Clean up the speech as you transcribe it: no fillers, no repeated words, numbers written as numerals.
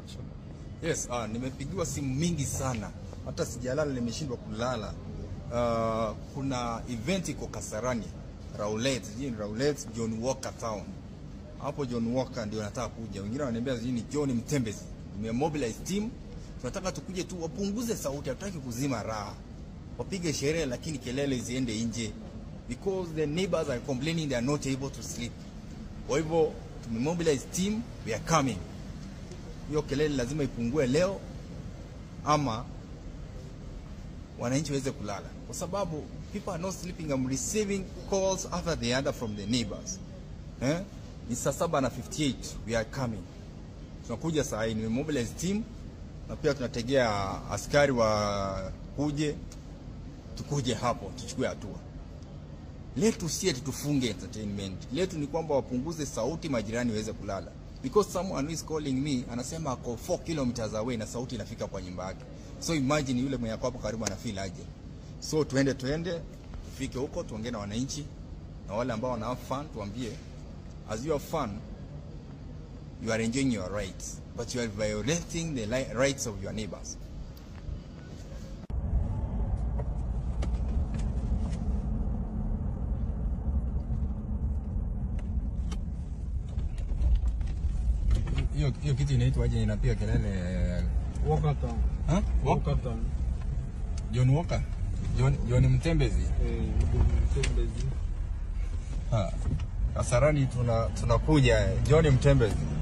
Yes, nimepigiwa simu mingi sana. Hata sijalala, nimeshindwa kulala. Kuna event iko Kasarani, Rowlett, John Walker Town. Hapo John Walker ndio nataka kuja. Wengine wananiambia ni John Mtembezi. Nimemobilize team. Tunataka tukuje tu wapunguze sauti, hatutaki kuzima raha. Wapige sherehe lakini kelele ziende nje. Because the neighbors are complaining they are not able to sleep. Kwa hivyo tumemobilize team, we are coming. Hiyo kelele lazima ipungue leo ama wananchi waweze kulala. Kwa sababu people are not sleeping. I'm receiving calls after the other from the neighbors. Ni saa 7:58, we are coming. Tunakuja saa hii, nimemobilize team na pia tunategea askari wa tukuje hapo tuchukue hatua. Letu si eti tufunge entertainment. Letu ni kwamba wapunguze sauti, majirani waweze kulala. Because someone is calling me anasema ako 4 kilometers away na sauti inafika kwa nyumba yake. So imagine yule mwenye hapo karibu anafeel aje. So tuende tufike huko tuongee na wananchi na wale ambao wana have fun, tuambie as you have fun you are enjoying your rights but you are violating the rights of your neighbors. Hiyo kitu inaitwa aje, inapiga kelele Walker Town. Walker Town. John Walker. John Mtembezi. Mtembezi. Kasarani tunakuja John Mtembezi.